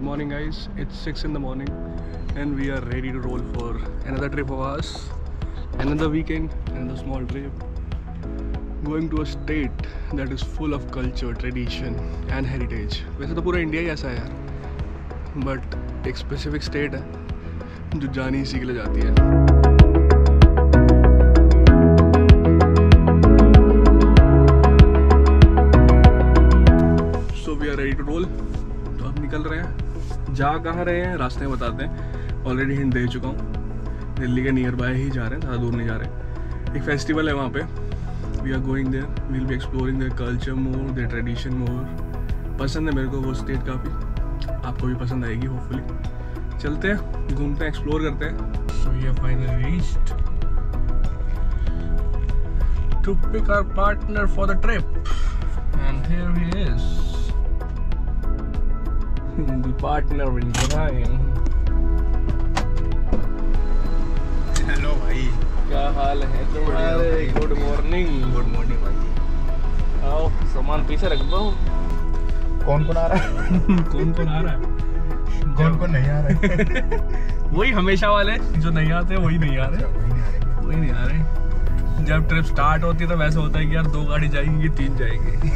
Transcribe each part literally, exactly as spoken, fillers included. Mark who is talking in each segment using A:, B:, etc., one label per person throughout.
A: morning guys, it's six in the morning and we are ready to roll for another trip of ours, another weekend, another small trip, going to a state that is full of culture, tradition and heritage. वैसे तो पूरा India ही ऐसा है यार, but एक specific state है जो जानी इसी के लिए जाती है। So we are ready to roll, तो अब निकल रहे हैं। जा कहाँ रहे हैं रास्ते में बताते हैं, ऑलरेडी हिंट दे चुका हूँ। दिल्ली के नियर बाय ही जा रहे हैं, ज़्यादा दूर नहीं जा रहे। एक फेस्टिवल है वहाँ पे, we are going there, we will be exploring their culture more, their tradition more. पसंद है मेरे को वो स्टेट काफ़ी, आपको भी पसंद आएगी होपफुली। चलते हैं, घूमते हैं, एक्सप्लोर करते हैं। So we are finally reached to pick our partner for the trip and here he is, the partner in crime।
B: Hello भाई,
A: क्या हाल है तुम्हारे? Good morning.
B: गुड मॉर्निंग भाई।
A: आओ सामान पीछे रख दो।
B: कौन कौन आ रहा है?
A: कौन कौन आ रहा है?
B: कौन कौन नहीं आ रहा है?
A: वही हमेशा वाले जो नहीं आते वही नहीं आ रहे, वही नहीं आ रहे। जब ट्रिप स्टार्ट होती है तो वैसे होता है कि यार दो गाड़ी जाएंगी, तीन जाएंगी।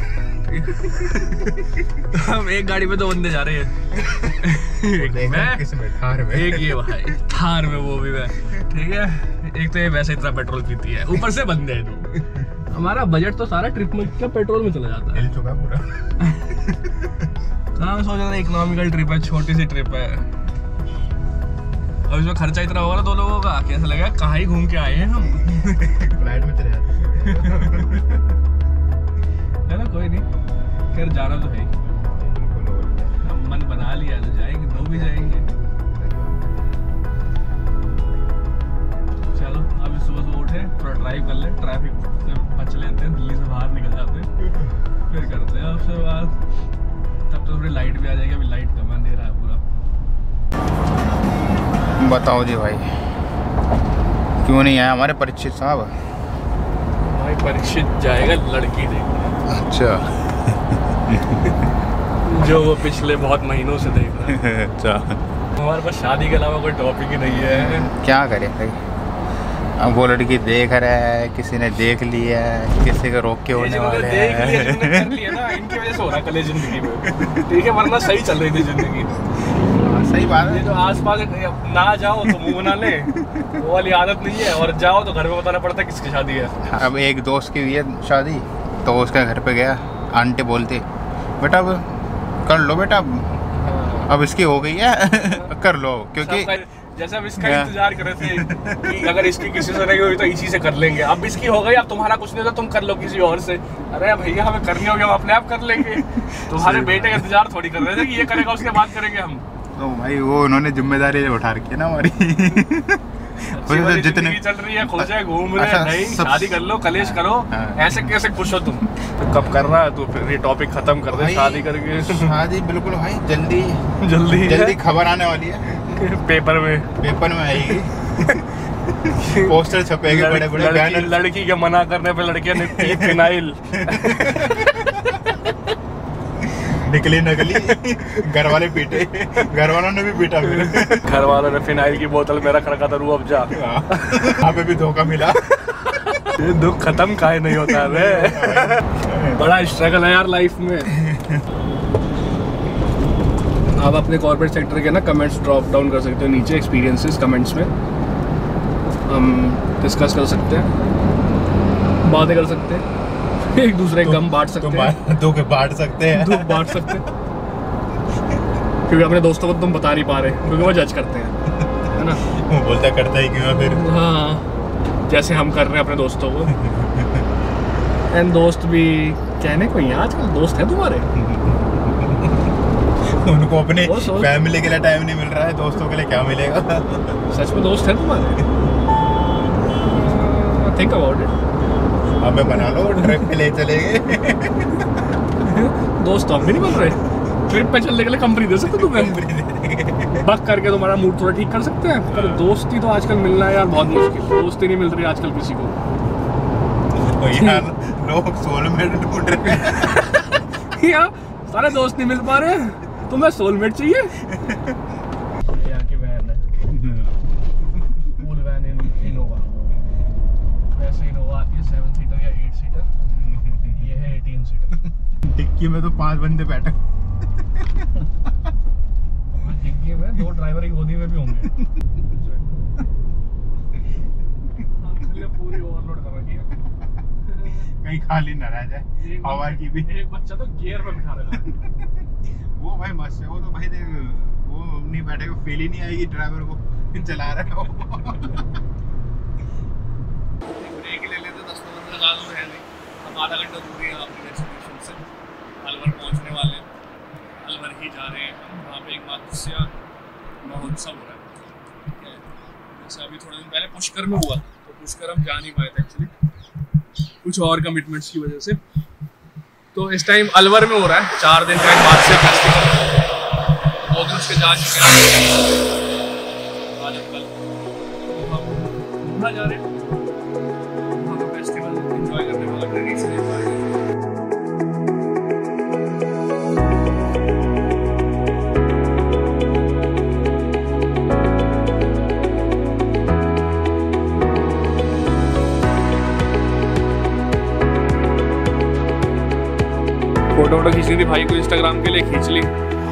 A: हम एक गाड़ी में दो बंदे जा रहे हैं, एक मैं,
B: किसमें? थार में।
A: एक ये भाई थार में, वो भी मैं, ठीक है। एक तो ये वैसे इतना पेट्रोल पीती है, ऊपर से बंदे हैं दो। हमारा बजट तो सारा ट्रिप में क्या पेट्रोल में चला जाता है।
B: हिल चुका पूरा।
A: हाँ, सोच रहा था इकोनॉमिकल ट्रिप है, छोटी सी ट्रिप है। और इसमें खर्चा इतना होगा ना दो लोगों का, कैसा लगेगा कहाँ ही घूम के आए हैं हम।
B: फ्लाइट में चले जाते
A: है ना, कोई नहीं, खैर जाना तो है ही। हम मन बना लिया तो जाएंगे, दो भी जाएंगे। चलो अभी सुबह सुबह उठे, थोड़ा ड्राइव कर ले, ट्रैफिक से बच लेते हैं, दिल्ली से बाहर निकल जाते हैं, फिर करते हैं उसके बाद। तब तो थोड़ी लाइट भी आ जाएगी, अभी लाइट कम अंधेरा है पूरा।
B: बताओ जी भाई, क्यों नहीं आया हमारे परीक्षित साहब?
A: भाई परीक्षित जाएगा लड़की देखने।
B: अच्छा।
A: जो वो पिछले बहुत महीनों से देख रहा है।
B: अच्छा।
A: हमारे पास शादी के अलावा कोई टॉपिक ही नहीं है।
B: क्या करें भाई, अब वो लड़की देख रहा है, किसी ने देख लिया है, किसी का रोक के होने वाले हैं।
A: देख लिया, जिन्होंने कर लिया ना, इनकी वजह से हो रहा कल जिंदगी में, ठीक है, वरना सही चल रही थी जिंदगी।
B: सही बात है।
A: ये तो आसपास ना जाओ तो मुंह बना ले, वो वाली आदत नहीं है, और जाओ तो घर में बताना पड़ता है किसकी शादी है।
B: अब एक दोस्त की हुई है शादी, तो उसके घर पे गया, आंटी बोलती बेटा अब कर लो बेटा, अब इसकी हो गई है कर लो, क्योंकि
A: जैसे हम इसका इंतजार कर रहे थे कि अगर इसकी किसी से नहीं हुई तो इसी से कर लेंगे। अब इसकी हो गई, अब तुम्हारा कुछ नहीं होता, तुम कर लो किसी और से। अरे भैया हमें करनी होगी, हम अपने आप कर लेंगे। तुम्हारे बेटे का इंतजार थोड़ी कर रहे थे कि ये करेगा उसके बाद करेंगे हम।
B: तो भाई वो उन्होंने जिम्मेदारी उठा रखी है ना हमारी।
A: तो जितनी चल रही है, खुश है, घूम रहे हैं, नहीं शादी कर लो, कलेश करो, ऐसे कैसे खुश हो तुम? तो कब कर रहा है तू? फिर ये टॉपिक खत्म कर दे, शादी करके।
B: शादी बिल्कुल भाई, जल्दी
A: जल्दी
B: जल्दी खबर आने वाली है,
A: पेपर में पेपर
B: में आएगी। पोस्टर छपेंगे बड़े बड़े बैनर।
A: लड़की के मना करने पे लड़कियां निकली फिनाइल।
B: निकली नकली, घर वाले पीटे, घर वालों ने भी पीटा मेरे।
A: घर वालों ने फिनाइल की बोतल में रख रखा था, रूह अफ़ज़ा।
B: यहाँ पे भी धोखा मिला।
A: ये दुख खत्म काहे नहीं होता है। बड़ा स्ट्रगल है यार लाइफ में। आप अपने कॉर्पोरेट सेक्टर के ना कमेंट्स ड्रॉप डाउन कर सकते हो नीचे, एक्सपीरियंसेस कमेंट्स में हम डिस्कस कर सकते हैं, बातें कर सकते हैं, एक दूसरे का गम बांट सकते हैं,
B: दुख बांट सकते हैं,
A: दुख बांट सकते हैं। क्योंकि अपने दोस्तों को तुम बता नहीं पा रहे, क्योंकि वो जज करते हैं, है ना।
B: वो बोलता करता ही क्यों फिर।
A: हाँ, जैसे हम कर रहे हैं अपने दोस्तों को। एंड दोस्त भी कहने को ही आजकल दोस्त है तुम्हारे।
B: उनको अपने फैमिली के लिए टाइम नहीं मिल रहा है, दोस्तों के लिए क्या मिलेगा?
A: सच में दोस्त है तुम्हारे? Think about it.
B: हमें बना लो, ट्रिप पे ले चलेंगे।
A: दोस्त तो हम भी नहीं बन रहे, ट्रिप पे चलने के लिए कंपनी दे सकते तुम्हें, बक करके तुम्हारा मूड थोड़ा ठीक कर सकते हैं। पर दोस्ती तो आजकल मिलना है यार बहुत मुश्किल, दोस्ती नहीं मिल रही आजकल किसी को।
B: यार लोग सोलमेट ढूंढ रहे हैं।
A: यार सारे दोस्त नहीं मिल पा रहे, तुम्हें सोलमेट चाहिए? यहाँ की वैन है, फुल वैन इनोवा। वैसे इनोवा आती है सेवन सीटर या एट सीटर, ये है एटीन सीटर।
B: डिक्की में तो पांच बंदे बैठे।
A: डिक्की में दो ड्राइवर एक गोदी में भी होंगे। पूरी ओवरलोड कर रखी है,
B: कहीं खाली न रह जाए हवा की भी।
A: एक बच्चा तो गियर पे बिठा रखा है।
B: वो भाई मस्त है, वो तो भाई देख वो नहीं बैठेगा, फील ही नहीं आएगी ड्राइवर को चला रहा हो।
A: ब्रेक ले लेते दस पंद्रह साल दूर है नहीं, हम आधा घंटा दूर है अपने डेस्टिनेशन से। अलवर पहुंचने वाले हैं, अलवर ही जा रहे हैं हम। वहाँ पे एक मत्स्य महोत्सव हो रहा है, ठीक है। जैसे अभी थोड़े दिन पहले पुष्कर में हुआ, तो पुष्कर हम जा नहीं पाए थे एक्चुअली, कुछ और कमिटमेंट्स की वजह से। तो इस टाइम अलवर में हो रहा है, चार दिन का एक मत्स्य फेस्टिवल। दो दिन उसके जा चुके हैं, आज कल तो हम घूमना जा रहे हैं, वहाँ का फेस्टिवल एंजॉय करने वाला, ट्रेडिशन एंजॉय करने वाला। फोटो वोटो खींचनी थी भाई को इंस्टाग्राम के लिए, खींच ली।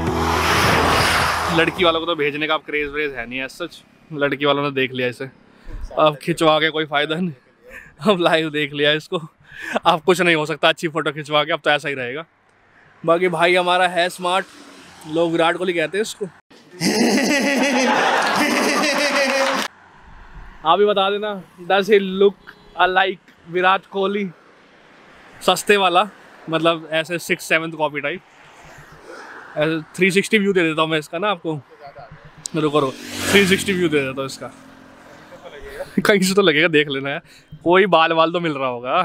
A: लड़की वालों को तो भेजने का अब क्रेज व्रेज है नहीं, सच लड़की वालों ने देख लिया इसे, अब खिंचवा के कोई फायदा नहीं, अब लाइव देख लिया इसको, अब कुछ नहीं हो सकता अच्छी फोटो खिंचवा के, अब तो ऐसा ही रहेगा। बाकी भाई हमारा है स्मार्ट, लोग विराट कोहली कहते हैं इसको। आप भी बता देना, does he look alike Virat Kohli? सस्ते वाला, मतलब ऐसे सिक्स सेवन्थ कॉपी टाइप, ऐसे थ्री सिक्सटी व्यू दे देता हूँ मैं इसका ना आपको। रुको रुको थ्री सिक्सटी व्यू दे देता हूँ इसका, कहीं से तो लगेगा, देख लेना है, कोई बाल वाल तो मिल रहा होगा।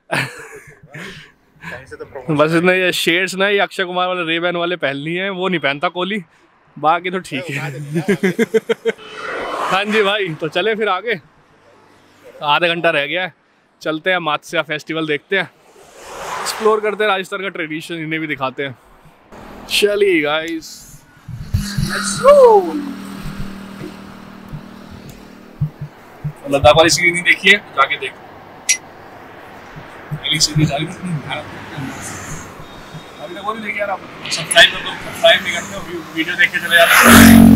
A: बस इतने ये शेड्स ना, ये अक्षय कुमार वाले रेबैन वाले पहननी है, वो नहीं पहनता कोहली, बाकी तो ठीक है। हाँ जी भाई, तो चले फिर आगे, आधा घंटा रह गया है, चलते हैं मत्स्य फेस्टिवल देखते हैं, एक्सप्लोर करते हैं राजस्थान का ट्रेडिशन, इन्हें भी दिखाते हैं। चलिए गाइस, लेट्स गो। लद्दाख वाली सीरीज नहीं देखी है, जाके देखो। पहली सीरीज आई थी भारत में, अभी तक वो नहीं देखी यार। आप सब्सक्राइब कर दो, सब्सक्राइब नहीं करते हो, वीडियो देख के चले जाते हो।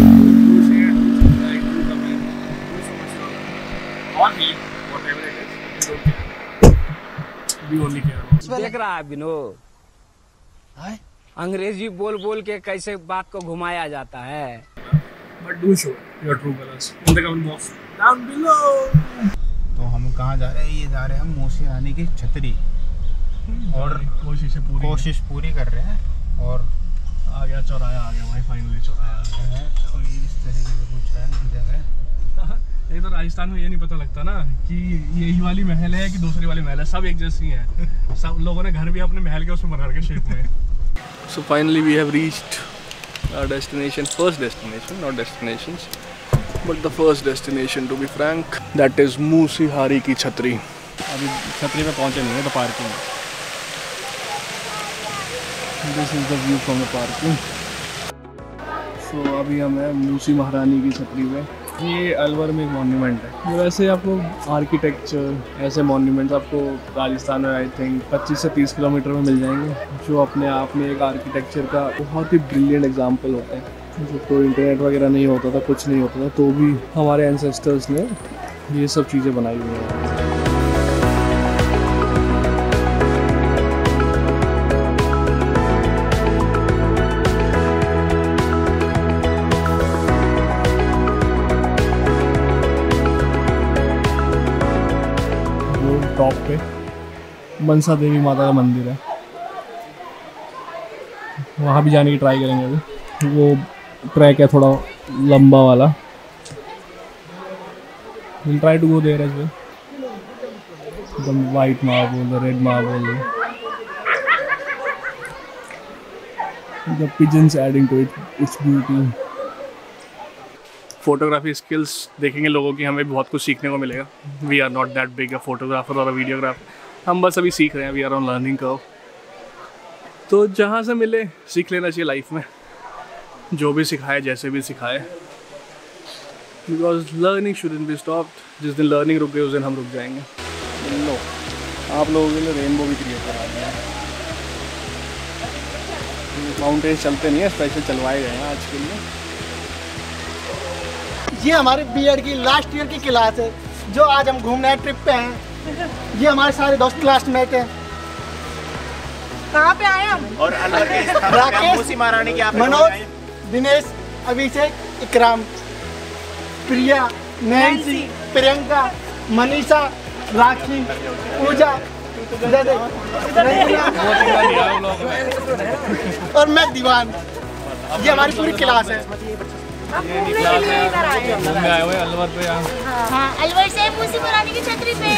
A: और भी whatever it is, we only care.
C: देख रहा है विनोद, अंग्रेजी बोल बोल के कैसे बात को घुमाया जाता है।
A: But do show your true colors in the comment box down below.
B: तो हम कहाँ जा रहे हैं? ये जा रहे हैं हम मौसी रानी की छतरी, और
A: कोशिश पूरी
B: कोशिश पूरी कर रहे हैं। और
A: आ गया चौराया, आ गया भाई, फाइनली चौराया आ गया है।
B: और ये इस तरीके से कुछ है जगह।
A: ये तो राजस्थान में ये नहीं पता लगता ना कि यही वाली महल है कि दूसरी वाली महल है, सब एक जैसी है। सब लोगों ने घर भी अपने महल के उसमें बना के शेप में। So finally we have reached our destination, first destination, not destinations, but the first destination to be frank, that is मूसीहारी की छतरी। अभी छतरी पे पहुंचे नहीं है, तो parking. This is the view from the parking. So अभी हम हैं मूसी महारानी की छतरी पे। ये अलवर में एक मॉन्यूमेंट है। वैसे आपको आर्किटेक्चर, ऐसे मॉन्यूमेंट्स आपको राजस्थान में आई थिंक पच्चीस से तीस किलोमीटर में मिल जाएंगे, जो अपने आप में एक आर्किटेक्चर का बहुत ही ब्रिलियंट एग्जांपल होते हैं। जो तो इंटरनेट वगैरह नहीं होता था, कुछ नहीं होता था, तो भी हमारे एंसेस्टर्स ने ये सब चीज़ें बनाई हुई हैं। टॉप पे मनसा देवी माता का मंदिर है, वहाँ भी जाने की ट्राई करेंगे। अभी वो ट्रैक है थोड़ा लंबा वाला, will try to go there as well. The white marble, the red marble, the pigeons adding to it its beauty. Photography skills देखेंगे लोगों की, हमें भी बहुत कुछ सीखने को मिलेगा। We are not that big a photographer और अ वीडियोग्राफर, हम बस अभी सीख रहे हैं, we are on learning curve. तो जहाँ से मिले सीख लेना चाहिए लाइफ में। जो भी सिखाए, जैसे भी सिखाए, because learning shouldn't be stopped. जिस दिन लर्निंग रुक गई उस दिन हम रुक जाएंगे। लो, आप लोगों के लिए रेनबो भी क्रिएट करा दिया है। माउंटेन चलते नहीं है, स्पेशल चलवाए गए हैं आज के लिए।
D: ये हमारे बीएड की लास्ट ईयर की क्लास है, जो आज हम घूमने ट्रिप पे हैं। ये हमारे सारे दोस्त क्लासमेट हैं।
E: कहाँ पे आए हम?
B: और अलवर के
D: राकेश,
B: मूसी महारानी के
D: मनोज, दिनेश, अभिषेक, इकराम, प्रिया, नैन्सी, प्रियंका, मनीषा, राखी, पूजा, और मैं दीवान। ये हमारी पूरी क्लास है।
A: घूमने आए हुए अलवर पे। यहाँ
E: हाँ, अलवर से मूसी महारानी की छतरी पे।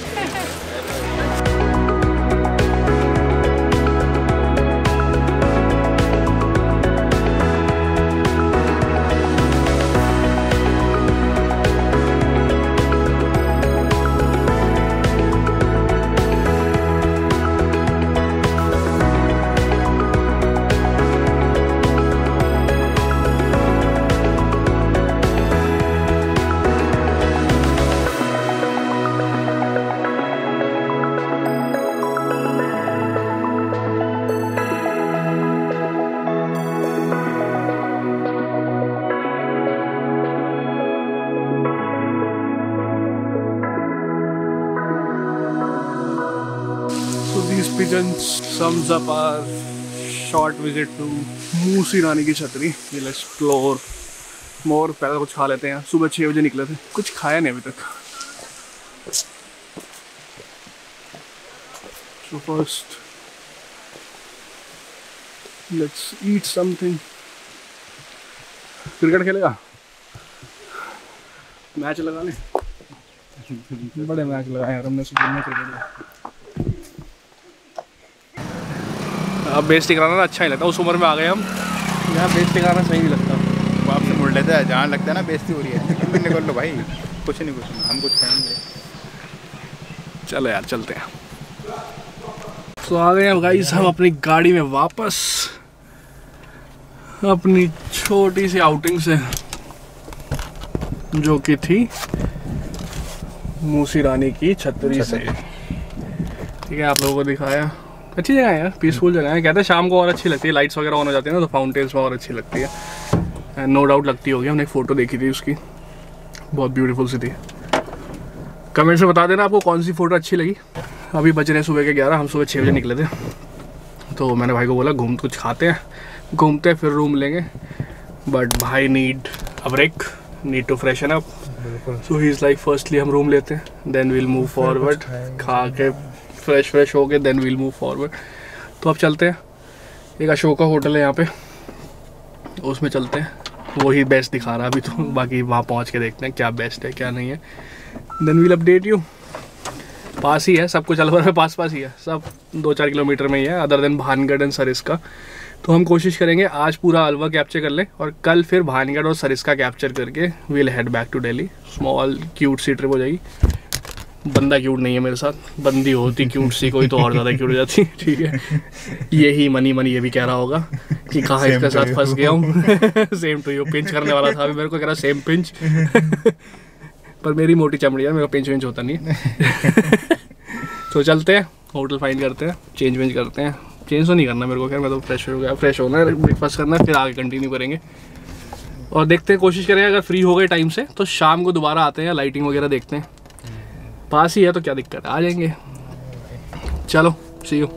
A: These pigeons sums up our short visit to Musi रानी की छतरी। We'll explore more। पहले कुछ खा लेते हैं। सुबह छः बजे निकले थे, कुछ खाया नहीं अभी तक। So first, let's eat something। Cricket खेलेगा? मैच लगा ले। बड़े मैच लगाए यार हमने स्कूल में क्रिकेट। अब बेइज्जती कराना ना अच्छा ही लगता। उस उम्र में आ गए हम, यहाँ बेइज्जती कराना सही नहीं लगता।
B: बाप से मुड़ लेता है, जहाँ लगता है ना बेइज्जती हो रही है, निकल निकल लो भाई। कुछ नहीं कुछ नहीं, हम कुछ खाएंगे।
A: चलो यार चलते हैं। तो आ गए हैं गाइस हम अपनी गाड़ी में वापस, अपनी छोटी सी आउटिंग से, जो कि थी मूसी रानी की छतरी से। ठीक है, आप लोगों को दिखाया। अच्छी जगह है यार, पीसफुल जगह है। कहते हैं शाम को और अच्छी लगती है, लाइट्स वगैरह ऑन हो जाती है ना, तो फाउंटेन्स में और अच्छी लगती है। नो डाउट लगती होगी, हमने एक फ़ोटो देखी थी उसकी, बहुत ब्यूटीफुल सी थी। कमेंट में बता देना आपको कौन सी फ़ोटो अच्छी लगी। अभी बज रहे सुबह के ग्यारह, हम सुबह छः बजे निकले थे। तो मैंने भाई को बोला घूम कुछ खाते हैं, घूमते हैं फिर रूम लेंगे। बट भाई need a break, need to freshen up. So he is like firstly हम रूम लेते हैं, देन विल मूव फॉरवर्ड। खा के फ्रेश फ्रेश हो गए, देन विल मूव फॉरवर्ड। तो अब चलते हैं, एक अशोका होटल है यहाँ पे, उसमें चलते हैं। वही बेस्ट दिखा रहा है अभी तो, बाकी वहाँ पहुँच के देखते हैं क्या बेस्ट है क्या नहीं है। Then will update you. पास ही है सब कुछ, अलवर में पास पास ही है सब, दो चार किलोमीटर में ही है, other than Bhangarh and Sariska. तो हम कोशिश करेंगे आज पूरा अलवर कैप्चर कर लें, और कल फिर भानगढ़ और सरिस्का कैप्चर करके will head back to Delhi. Small cute सी ट्रिप हो जाएगी। बंदा क्यूट नहीं है मेरे साथ, बंदी होती क्यूट सी कोई तो और ज़्यादा क्यूट हो जाती। ठीक है, यही मनी मनी ये भी कह रहा होगा कि कहाँ इसके साथ फंस गया हूँ। सेम टू यू, पिंच करने वाला था अभी मेरे को, कह रहा सेम पिंच। पर मेरी मोटी चमड़ी है, मेरे को पिंच विंच होता नहीं है। तो चलते हैं, होटल फाइंड करते हैं, चेंज वेंज करते हैं। चेंज तो नहीं करना मेरे को, खैर मैं तो फ्रेश हो गया, फ्रेश होना है, ब्रेकफास्ट करना है, फिर आगे कंटिन्यू करेंगे। और देखते हैं, कोशिश करेंगे अगर फ्री हो गए टाइम से तो शाम को दोबारा आते हैं, लाइटिंग वगैरह देखते हैं। पास ही है तो क्या दिक्कत है, आ जाएंगे। चलो सी यू।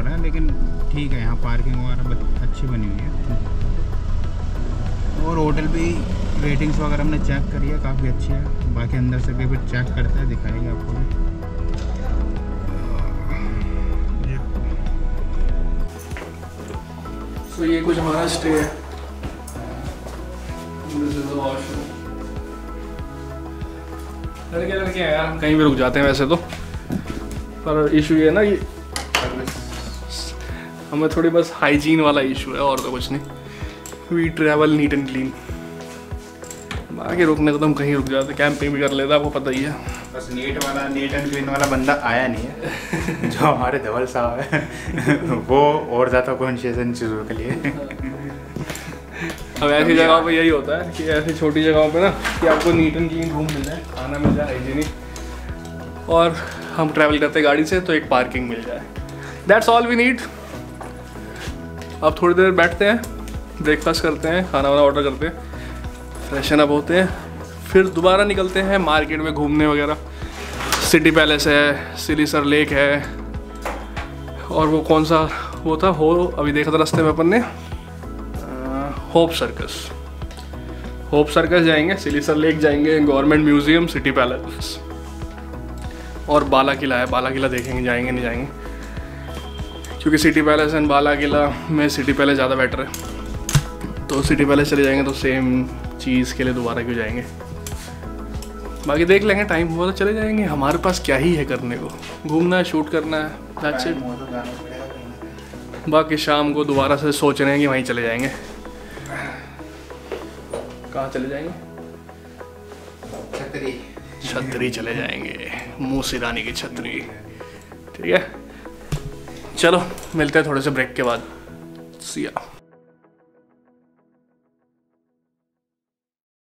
B: रहा है, लेकिन ठीक है यहाँ पार्किंग वगैरह अच्छी बनी हुई है। और होटल भी रेटिंग्स वगैरह हमने चेक करी है, काफ़ी अच्छी है। बाकी अंदर से भी कुछ चेक करते हैं, दिखाएंगे आपको भी।
A: तो ये कुछ हमारा स्टे है। लड़के लड़के हैं यार, कहीं भी रुक जाते हैं वैसे तो, पर इशू ये है ना कि हमें थोड़ी बस हाइजीन वाला इशू है, और तो कुछ नहीं। We travel neat and clean. बाकी रुकने को तो हम कहीं रुक जाते, कैंपिंग भी कर लेते, आपको पता ही है।
B: बस नीट वाला नीट एंड क्लीन वाला बंदा आया नहीं है। जो हमारे धवल साहब है वो और ज़्यादा कॉन्शियस इन चीज़ों के लिए।
A: अब ऐसी जगहों पे यही होता है कि ऐसी छोटी जगहों पे ना कि आपको नीट एंड क्लीन रूम मिल जाए, खाना मिल जाए हाइजीनिक, और हम ट्रैवल करते हैं गाड़ी से तो एक पार्किंग मिल जाए। That's all we need. अब थोड़ी देर बैठते हैं, ब्रेकफास्ट करते हैं, खाना वाना ऑर्डर करते हैं, फ्रेशन अप होते हैं, फिर दोबारा निकलते हैं मार्केट में घूमने वगैरह। सिटी पैलेस है, सिलीसर लेक है, और वो कौन सा वो था हो अभी देखा था रास्ते में अपन ने, होप सर्कस। होप सर्कस जाएंगे, सिलीसर लेक जाएंगे, गवर्नमेंट म्यूजियम, सिटी पैलेस, और बाला किला है। बाला किला देखेंगे, जाएंगे नहीं जाएंगे, क्योंकि city palace and Bala Qila में सिटी पैलेस ज़्यादा बेटर है। तो सिटी पैलेस चले जाएंगे तो सेम चीज़ के लिए दोबारा क्यों जाएंगे। बाकी देख लेंगे, टाइम हुआ तो चले जाएंगे। हमारे पास क्या ही है करने को, घूमना है, शूट करना है, दैट्स इट। बाकी शाम को दोबारा से सोच रहे हैं कि वहीं चले जाएंगे। कहाँ चले जाएंगे?
B: छतरी
A: छतरी चले जाएंगे, मूसी रानी की छतरी। ठीक है, चलो मिलते हैं थोड़े से ब्रेक के बाद। सिया।